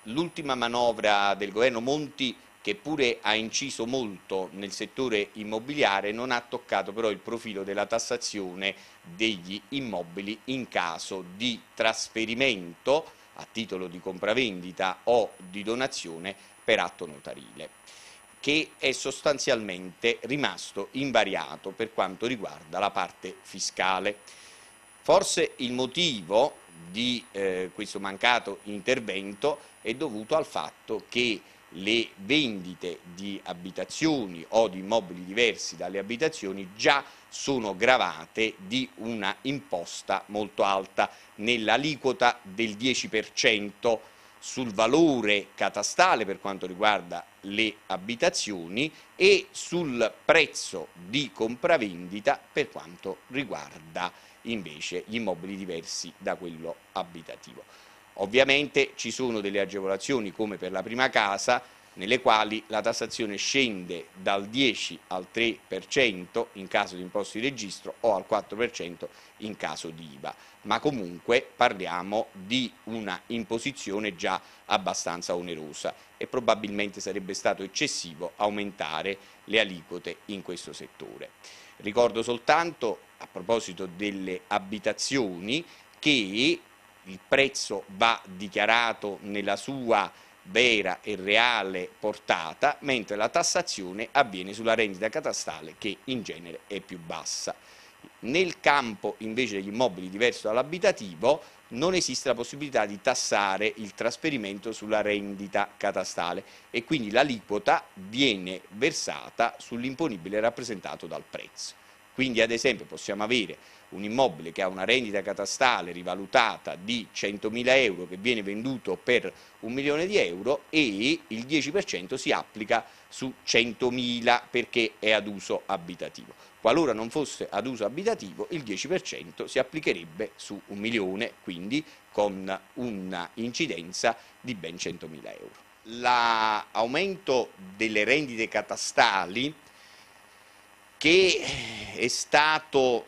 l'ultima manovra del governo Monti, che pure ha inciso molto nel settore immobiliare, non ha toccato però il profilo della tassazione degli immobili in caso di trasferimento a titolo di compravendita o di donazione per atto notarile, che è sostanzialmente rimasto invariato per quanto riguarda la parte fiscale. Forse il motivo di questo mancato intervento è dovuto al fatto che le vendite di abitazioni o di immobili diversi dalle abitazioni già sono gravate di una imposta molto alta, nell'aliquota del 10% sul valore catastale per quanto riguarda le abitazioni e sul prezzo di compravendita per quanto riguarda invece gli immobili diversi da quello abitativo. Ovviamente ci sono delle agevolazioni come per la prima casa, nelle quali la tassazione scende dal 10 al 3% in caso di imposta di registro o al 4% in caso di IVA, ma comunque parliamo di una imposizione già abbastanza onerosa e probabilmente sarebbe stato eccessivo aumentare le aliquote in questo settore. Ricordo soltanto, a proposito delle abitazioni, che il prezzo va dichiarato nella sua vera e reale portata, mentre la tassazione avviene sulla rendita catastale, che in genere è più bassa. Nel campo invece degli immobili diverso dall'abitativo non esiste la possibilità di tassare il trasferimento sulla rendita catastale e quindi l'aliquota viene versata sull'imponibile rappresentato dal prezzo. Quindi ad esempio possiamo avere un immobile che ha una rendita catastale rivalutata di 100.000 euro che viene venduto per 1 milione di euro e il 10% si applica su 100.000 perché è ad uso abitativo. Qualora non fosse ad uso abitativo, il 10% si applicherebbe su 1 milione, quindi con un'incidenza di ben 100.000 euro. L'aumento delle rendite catastali, che è stato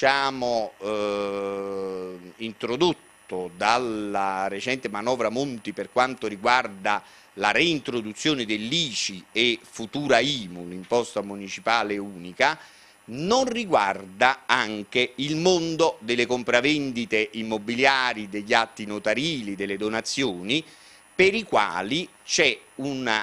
introdotto dalla recente manovra Monti per quanto riguarda la reintroduzione dell'ICI e futura IMU, l'imposta municipale unica, non riguarda anche il mondo delle compravendite immobiliari, degli atti notarili, delle donazioni, per i quali c'è una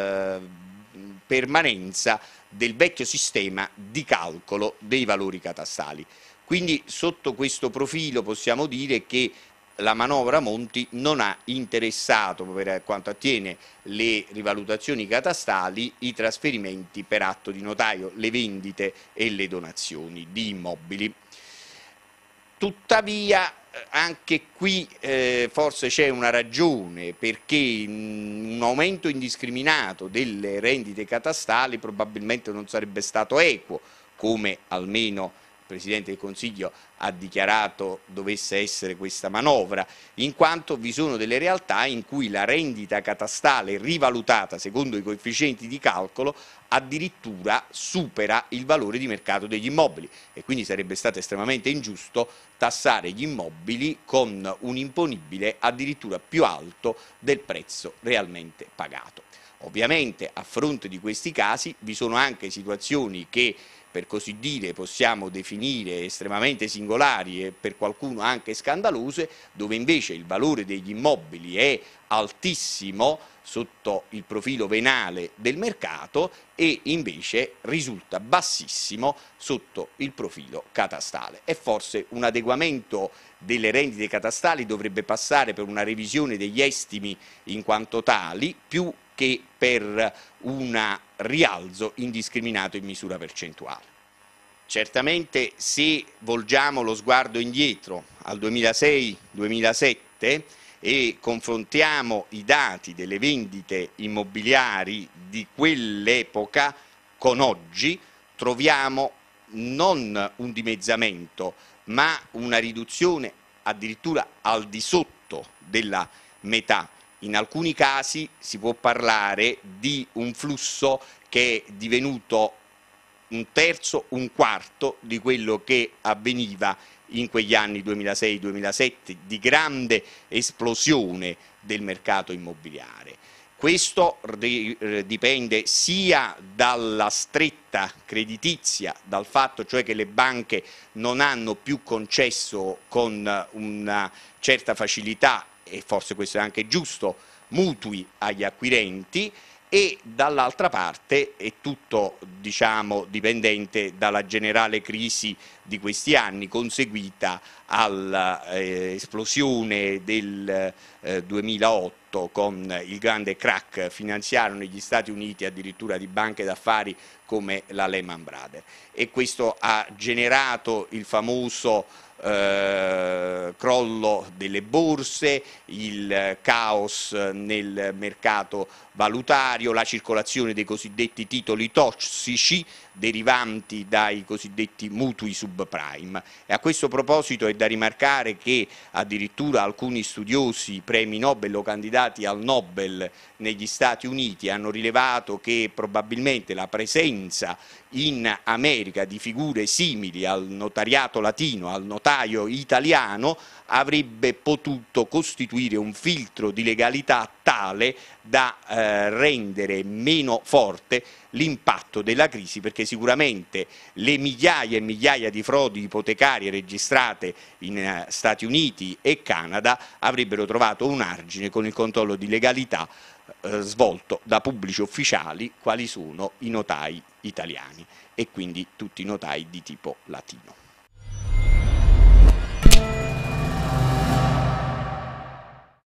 permanenza del vecchio sistema di calcolo dei valori catastali. Quindi sotto questo profilo possiamo dire che la manovra Monti non ha interessato, per quanto attiene le rivalutazioni catastali, i trasferimenti per atto di notaio, le vendite e le donazioni di immobili. Tuttavia anche qui forse c'è una ragione, perché un aumento indiscriminato delle rendite catastali probabilmente non sarebbe stato equo, come almeno il Presidente del Consiglio ha dichiarato dovesse essere questa manovra, in quanto vi sono delle realtà in cui la rendita catastale rivalutata secondo i coefficienti di calcolo addirittura supera il valore di mercato degli immobili e quindi sarebbe stato estremamente ingiusto tassare gli immobili con un imponibile addirittura più alto del prezzo realmente pagato. Ovviamente a fronte di questi casi vi sono anche situazioni che, per così dire, possiamo definire estremamente singolari e per qualcuno anche scandalose, dove invece il valore degli immobili è altissimo sotto il profilo venale del mercato e invece risulta bassissimo sotto il profilo catastale. E forse un adeguamento delle rendite catastali dovrebbe passare per una revisione degli estimi in quanto tali, più che per un rialzo indiscriminato in misura percentuale. Certamente se volgiamo lo sguardo indietro al 2006-2007 e confrontiamo i dati delle vendite immobiliari di quell'epoca con oggi, troviamo non un dimezzamento, ma una riduzione addirittura al di sotto della metà. In alcuni casi si può parlare di un flusso che è divenuto un terzo, un quarto di quello che avveniva in quegli anni 2006-2007 di grande esplosione del mercato immobiliare. Questo dipende sia dalla stretta creditizia, dal fatto cioè che le banche non hanno più concesso con una certa facilità, e forse questo è anche giusto, mutui agli acquirenti, e dall'altra parte è tutto, diciamo, dipendente dalla generale crisi di questi anni, conseguita all'esplosione del 2008 con il grande crack finanziario negli Stati Uniti, addirittura di banche d'affari come la Lehman Brothers, e questo ha generato il famoso crollo delle borse, il caos nel mercato valutario, la circolazione dei cosiddetti titoli tossici derivanti dai cosiddetti mutui subprime. E a questo proposito è da rimarcare che addirittura alcuni studiosi premi Nobel o candidati al Nobel negli Stati Uniti hanno rilevato che probabilmente la presenza in America di figure simili al notariato latino, al notaio italiano, avrebbe potuto costituire un filtro di legalità tale da rendere meno forte l'impatto della crisi, perché sicuramente le migliaia e migliaia di frodi ipotecarie registrate in Stati Uniti e Canada avrebbero trovato un argine con il controllo di legalità svolto da pubblici ufficiali quali sono i notai italiani e quindi tutti i notai di tipo latino.